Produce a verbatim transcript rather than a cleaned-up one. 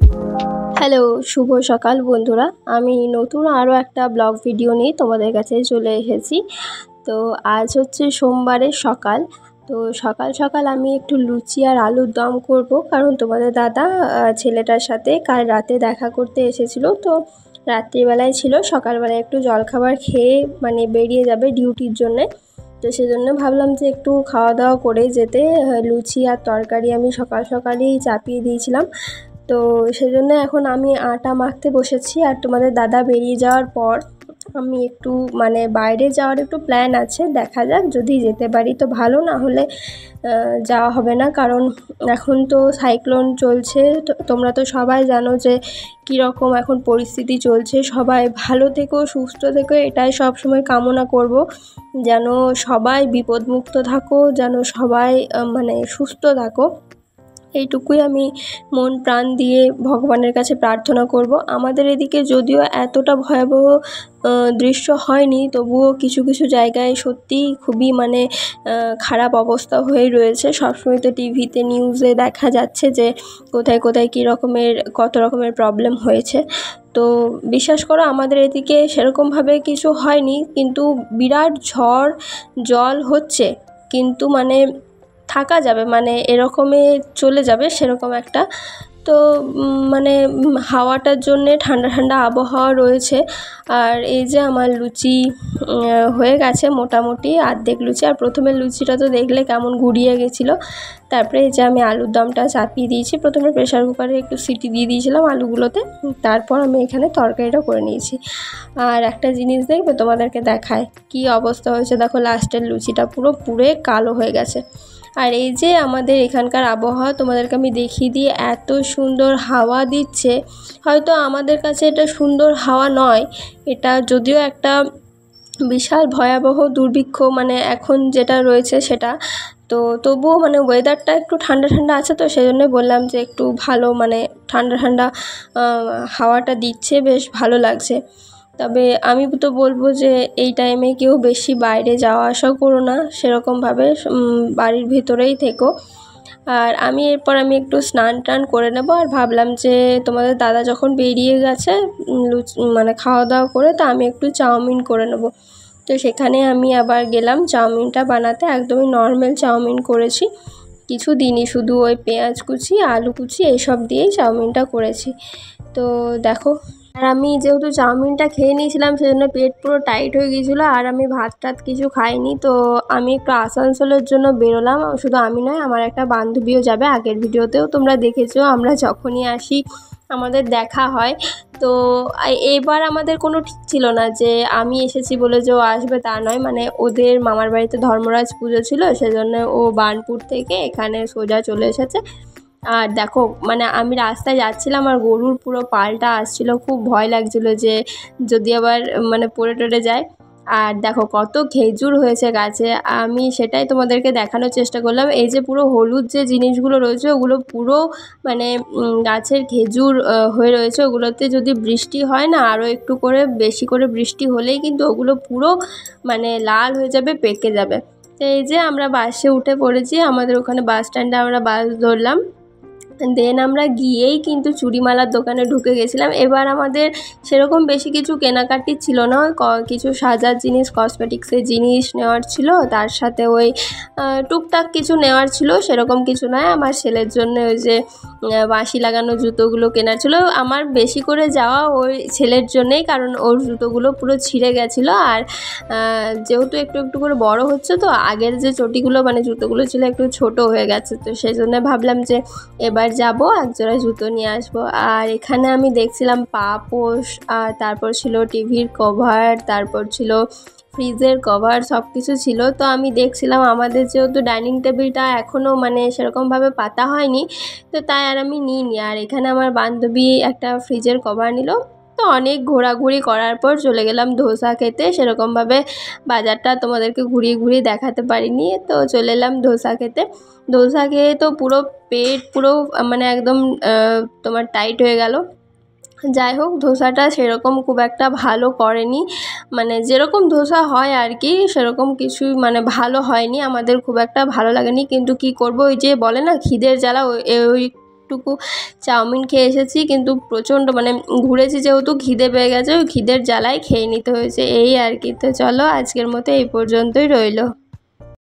Hello, শুভ সকাল বন্ধুরা। আমি নতুন আরও একটা ব্লগ ভিডিও নিয়ে তোমাদের কাছে চলে এসেছি। তো আজ হচ্ছে সোমবারের সকাল। তো সকাল সকাল আমি একটু লুচি আর আলুর দম করব, কারণ তোমাদের দাদা ছেলেটার সাথে কাল রাতে দেখা করতে এসেছিলো। তো রাত্রিবেলায় ছিল, সকালবেলায় একটু জলখাবার খেয়ে মানে বেরিয়ে যাবে ডিউটির জন্যে। তো সেজন্য ভাবলাম যে একটু খাওয়া দাওয়া করে যেতে। লুচি আর তরকারি আমি সকাল সকালেই চাপিয়ে দিয়েছিলাম। তো সেজন্য এখন আমি আটা মাখতে বসেছি। আর তোমাদের দাদা বেরিয়ে যাওয়ার পর আমি একটু মানে বাইরে যাওয়ার একটু প্ল্যান আছে, দেখা যাক যদি যেতে পারি তো ভালো, না হলে যাওয়া হবে না। কারণ এখন তো সাইক্লোন চলছে, তোমরা তো সবাই জানো যে কীরকম এখন পরিস্থিতি চলছে। সবাই ভালো থেকো, সুস্থ থেকো, এটাই সব সময় কামনা করব, যেন সবাই বিপদমুক্ত থাকো, যেন সবাই মানে সুস্থ থাকো। এইটুকুই আমি মন প্রাণ দিয়ে ভগবানের কাছে প্রার্থনা করব। আমাদের এদিকে যদিও এতটা ভয়াবহ দৃশ্য হয়নি, তবুও কিছু কিছু জায়গায় সত্যিই খুবই মানে খারাপ অবস্থা হয়ে রয়েছে। সবসময় তো টিভিতে নিউজে দেখা যাচ্ছে যে কোথায় কোথায় কী রকমের কত রকমের প্রবলেম হয়েছে। তো বিশ্বাস করো আমাদের এদিকে সেরকমভাবে কিছু হয়নি, কিন্তু বিরাট ঝড় জল হচ্ছে, কিন্তু মানে থাকা যাবে, মানে এরকমই চলে যাবে সেরকম একটা। তো মানে হাওয়াটার জন্যে ঠান্ডা ঠান্ডা আবহাওয়া রয়েছে। আর এই যে আমার লুচি হয়ে গেছে মোটামুটি অর্ধেক লুচি। আর প্রথমে লুচিটা তো দেখলে কেমন গুড়িয়ে গেছিলো। তারপরে এই যে আমি আলুর দমটা চাপিয়ে দিয়েছি। প্রথমে প্রেশার কুকারে একটু সিটি দিয়ে দিয়েছিলাম আলুগুলোতে, তারপর আমি এখানে তরকারিটা করে নিয়েছি। আর একটা জিনিস দেখবে তোমাদেরকে দেখায় কি অবস্থা হয়েছে। দেখো লাস্টের লুচিটা পুরো পুড়ে কালো হয়ে গেছে। আর এই যে আমাদের এখানকার আবহাওয়া তোমাদেরকে আমি দেখিয়ে দিই, এত সুন্দর হাওয়া দিচ্ছে। হয়তো আমাদের কাছে এটা সুন্দর হাওয়া নয়, এটা যদিও একটা বিশাল ভয়াবহ দুর্ভিক্ষ মানে এখন যেটা রয়েছে সেটা, তো তবুও মানে ওয়েদারটা একটু ঠান্ডা ঠান্ডা আছে। তো সেই জন্য বললাম যে একটু ভালো মানে ঠান্ডা ঠান্ডা হাওয়াটা দিচ্ছে, বেশ ভালো লাগছে। তবে আমি তো বলবো যে এই টাইমে কেউ বেশি বাইরে যাওয়া আসা করো না, সেরকমভাবে বাড়ির ভিতরেই থেকো। আর আমি এরপর আমি একটু স্নান টান করে নেব। আর ভাবলাম যে তোমাদের দাদা যখন বেরিয়ে গেছে মানে খাওয়া দাওয়া করে, তো আমি একটু চাউমিন করে নেব। তো সেখানে আমি আবার গেলাম চাউমিনটা বানাতে। একদমই নর্মাল চাউমিন করেছি, কিছু দিনই শুধু ওই পেঁয়াজ কুচি আলু কুচি এইসব দিয়েই চাউমিনটা করেছি। তো দেখো, আর আমি যেহেতু চাউমিনটা খেয়ে নিয়েছিলাম সেজন্য পেট পুরো টাইট হয়ে গিয়েছিলো, আর আমি ভাত টাত কিছু খাইনি। তো আমি একটু আসানসোলের জন্য বেরোলাম। শুধু আমি নয়, আমার একটা বান্ধবীও যাবে। আগের ভিডিওতেও তোমরা দেখেছো আমরা যখনই আসি আমাদের দেখা হয়। তো এবার আমাদের কোনো ঠিক ছিল না যে আমি এসেছি বলে যে ও আসবে, তা নয়। মানে ওদের মামার বাড়িতে ধর্মরাজ পুজো ছিল, সেজন্য ও বার্নপুর থেকে এখানে সোজা চলে এসেছে। আর দেখো মানে আমি রাস্তায় যাচ্ছিলাম আর গরুর পুরো পালটা আসছিল, খুব ভয় লাগছিলো যে যদি আবার মানে পড়ে টড়ে যায়। আর দেখো কত খেজুর হয়েছে গাছে, আমি সেটাই তোমাদেরকে দেখানোর চেষ্টা করলাম। এই যে পুরো হলুদ যে জিনিসগুলো রয়েছে ওগুলো পুরো মানে গাছের খেজুর হয়ে রয়েছে। ওগুলোতে যদি বৃষ্টি হয় না, আরও একটু করে বেশি করে বৃষ্টি হলেই কিন্তু ওগুলো পুরো মানে লাল হয়ে যাবে, পেকে যাবে। তো এই যে আমরা বাসে উঠে পড়েছি, আমাদের ওখানে বাস স্ট্যান্ডে আমরা বাস ধরলাম। দেন আমরা গিয়েই কিন্তু চুড়িমালার দোকানে ঢুকে গেছিলাম। এবার আমাদের সেরকম বেশি কিছু কেনাকাটি ছিল না, কিছু সাজার জিনিস কসমেটিক্সের জিনিস নেওয়ার ছিল, তার সাথে ওই টুকটাক কিছু নেওয়ার ছিল, সেরকম কিছু নয়। আমার ছেলের জন্য ওই যে বাঁশি লাগানো জুতোগুলো কেনার ছিল। আমার বেশি করে যাওয়া ওই ছেলের জন্যেই, কারণ ওর জুতোগুলো পুরো ছিঁড়ে গেছিলো। আর যেহেতু একটু একটু করে বড় হচ্ছে, তো আগের যে চটিগুলো মানে জুতোগুলো ছিল একটু ছোট হয়ে গেছে, তো সেই জন্য ভাবলাম যে এবার যাব একজোড়া জুতো নিয়ে আসবো। আর এখানে আমি দেখছিলাম পাপোশ, আর তারপর ছিল টিভির কভার, তারপর ছিল ফ্রিজের কভার, সব কিছু ছিল। তো আমি দেখছিলাম, আমাদের যেহেতু ডাইনিং টেবিলটা এখনও মানে সেরকমভাবে পাতা হয়নি, তো তাই আর আমি নিইনি। আর এখানে আমার বান্ধবী একটা ফ্রিজের কভার নিল। তো অনেক ঘোরাঘুরি করার পর চলে গেলাম ধোসা খেতে। সেরকমভাবে বাজারটা তোমাদেরকে ঘুরিয়ে ঘুরিয়ে দেখাতে পারিনি, তো চলে এলাম ধোসা খেতে। ধোসা খেয়ে তো পুরো পেট পুরো মানে একদম তোমার টাইট হয়ে গেল। যাই হোক, ধোসাটা সেরকম খুব একটা ভালো করেনি, মানে যেরকম ধোসা হয় আর কি সেরকম কিছুই মানে ভালো হয়নি, আমাদের খুব একটা ভালো লাগেনি। কিন্তু কি করব, ওই যে বলে না খিদের জ্বালা, ওই একটুকু চাউমিন খেয়ে এসেছি, কিন্তু প্রচণ্ড মানে ঘুরেছি যেহেতু খিদে পেয়ে গেছে, ওই খিদের জ্বালায় খেয়ে নিতে হয়েছে এই আর কি। তো চলো আজকের মতো এই পর্যন্তই রইলো।